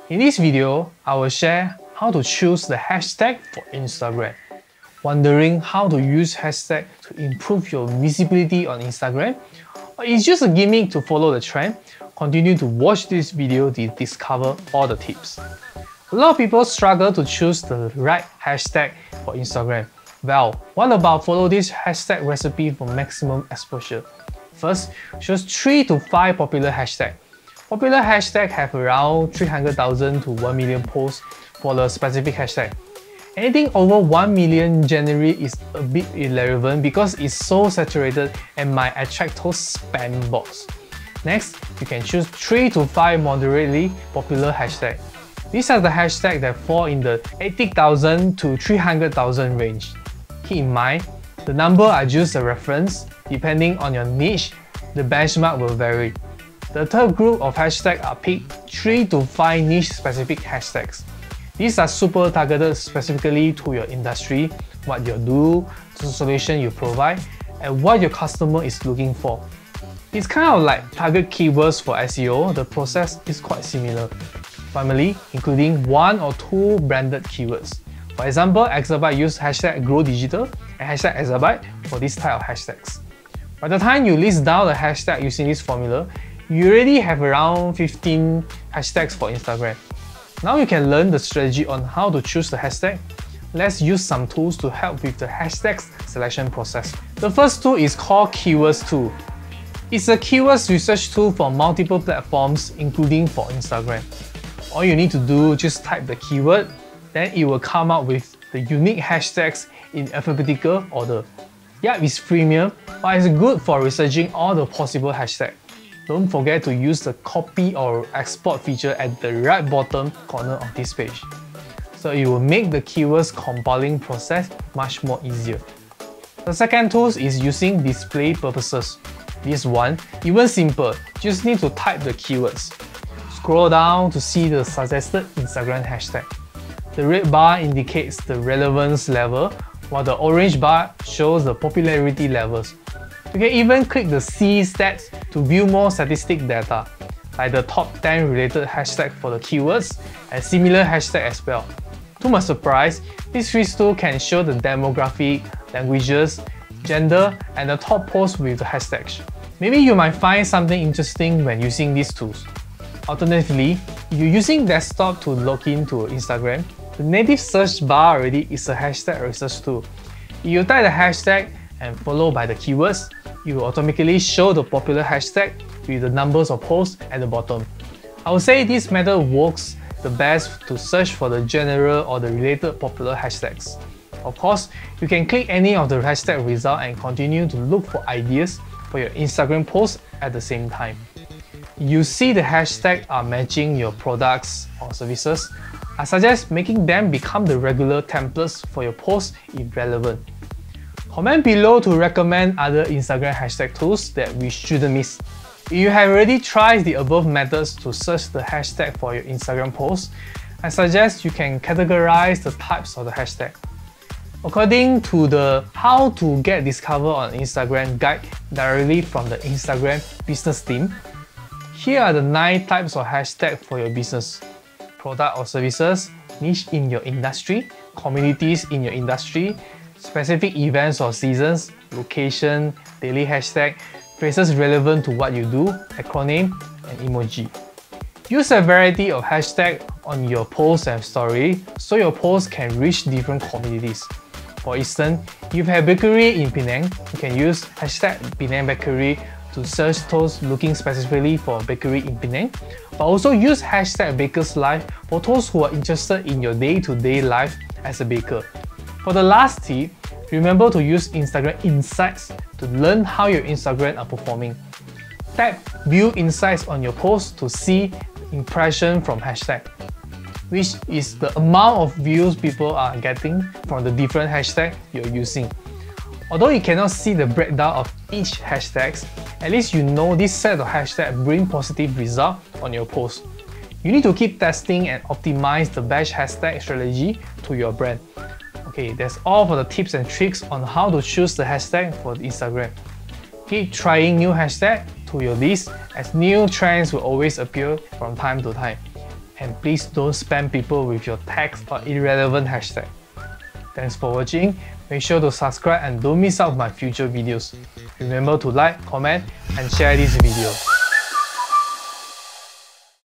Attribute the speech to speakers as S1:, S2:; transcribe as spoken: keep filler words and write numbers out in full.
S1: In this video, I will share how to choose the hashtag for Instagram. Wondering how to use hashtag to improve your visibility on Instagram? Or it's just a gimmick to follow the trend? Continue to watch this video to discover all the tips. A lot of people struggle to choose the right hashtag for Instagram. Well, what about follow this hashtag recipe for maximum exposure? First, choose three to five popular hashtags. Popular hashtags have around three hundred thousand to one million posts for the specific hashtag. Anything over one million generally is a bit irrelevant because it's so saturated and might attract those spam bots. Next, you can choose three to five moderately popular hashtags. These are the hashtags that fall in the eighty thousand to three hundred thousand range. Keep in mind, the number are just a reference. Depending on your niche, the benchmark will vary. The third group of hashtags are picked three to five niche-specific hashtags. These are super targeted specifically to your industry, what you do, the solution you provide, and what your customer is looking for. It's kind of like target keywords for S E O. The process is quite similar, primarily including one or two branded keywords. For example, Exabyte use hashtag GrowDigital and hashtag Exabyte for this type of hashtags. By the time you list down the hashtag using this formula, you already have around fifteen hashtags for Instagram. Now you can learn the strategy on how to choose the hashtag. Let's use some tools to help with the hashtags selection process. The first tool is called Keywords Tool. It's a keywords research tool for multiple platforms, including for Instagram. All you need to do is just type the keyword, then it will come up with the unique hashtags in alphabetical order. Yeah, it's freemium, but it's good for researching all the possible hashtags. Don't forget to use the copy or export feature at the right bottom corner of this page. So it will make the keywords compiling process much more easier. The second tool is using display purposes. This one, even simple, just need to type the keywords. Scroll down to see the suggested Instagram hashtag. The red bar indicates the relevance level, while the orange bar shows the popularity levels. You can even click the See Stats to view more statistic data, like the top ten related hashtags for the keywords and similar hashtags as well. To my surprise, this free tool can show the demographic, languages, gender, and the top posts with the hashtags. Maybe you might find something interesting when using these tools. Alternatively, if you're using desktop to log into Instagram, the native search bar already is a hashtag research tool. If you type the hashtag and followed by the keywords, it will automatically show the popular hashtag with the numbers of posts at the bottom. I would say this method works the best to search for the general or the related popular hashtags. Of course, you can click any of the hashtag result and continue to look for ideas for your Instagram posts at the same time. You see the hashtags are matching your products or services. I suggest making them become the regular templates for your posts if relevant. Comment below to recommend other Instagram hashtag tools that we shouldn't miss. If you have already tried the above methods to search the hashtag for your Instagram posts, I suggest you can categorize the types of the hashtag. According to the How to Get Discovered on Instagram guide directly from the Instagram business team, here are the nine types of hashtags for your business: product or services, niche in your industry, communities in your industry, specific events or seasons, location, daily hashtag, phrases relevant to what you do, acronym, and emoji. Use a variety of hashtags on your posts and story so your posts can reach different communities. For instance, if you have a bakery in Penang, you can use hashtag Penang Bakery to search those looking specifically for a bakery in Penang, but also use hashtag Bakers Life for those who are interested in your day-to-day life as a baker. For the last tip, remember to use Instagram Insights to learn how your Instagram are performing. Tap View Insights on your post to see impression from hashtag, which is the amount of views people are getting from the different hashtags you're using. Although you cannot see the breakdown of each hashtag, at least you know this set of hashtags bring positive results on your post. You need to keep testing and optimize the best hashtag strategy to your brand. Okay, that's all for the tips and tricks on how to choose the hashtag for Instagram. Keep trying new hashtags to your list as new trends will always appear from time to time. And please don't spam people with your tags or irrelevant hashtag. Thanks for watching. Make sure to subscribe and don't miss out my future videos. Remember to like, comment, and share this video.